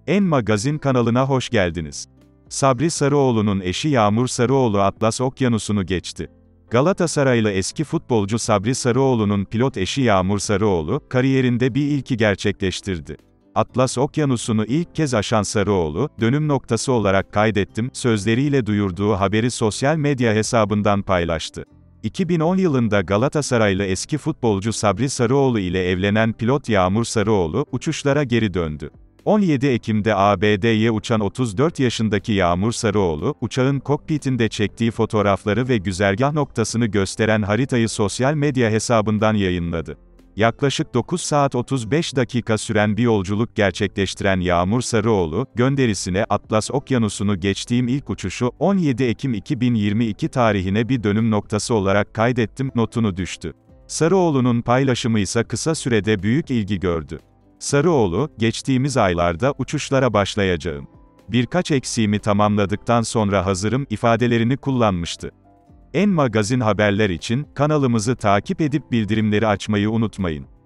En Magazin kanalına hoş geldiniz. Sabri Sarıoğlu'nun eşi Yağmur Sarıoğlu Atlas Okyanusu'nu geçti. Galatasaraylı eski futbolcu Sabri Sarıoğlu'nun pilot eşi Yağmur Sarıoğlu, kariyerinde bir ilki gerçekleştirdi. Atlas Okyanusu'nu ilk kez aşan Sarıoğlu, dönüm noktası olarak kaydettim, sözleriyle duyurduğu haberi sosyal medya hesabından paylaştı. 2010 yılında Galatasaraylı eski futbolcu Sabri Sarıoğlu ile evlenen pilot Yağmur Sarıoğlu, uçuşlara geri döndü. 17 Ekim'de ABD'ye uçan 34 yaşındaki Yağmur Sarıoğlu, uçağın kokpitinde çektiği fotoğrafları ve güzergah noktasını gösteren haritayı sosyal medya hesabından yayınladı. Yaklaşık 9 saat 35 dakika süren bir yolculuk gerçekleştiren Yağmur Sarıoğlu, gönderisine Atlas Okyanusu'nu geçtiğim ilk uçuşu, 17 Ekim 2022 tarihine bir dönüm noktası olarak kaydettim, notunu düştü. Sarıoğlu'nun paylaşımı ise kısa sürede büyük ilgi gördü. Sarıoğlu, geçtiğimiz aylarda uçuşlara başlayacağım. Birkaç eksiğimi tamamladıktan sonra hazırım ifadelerini kullanmıştı. En Magazin haberler için kanalımızı takip edip bildirimleri açmayı unutmayın.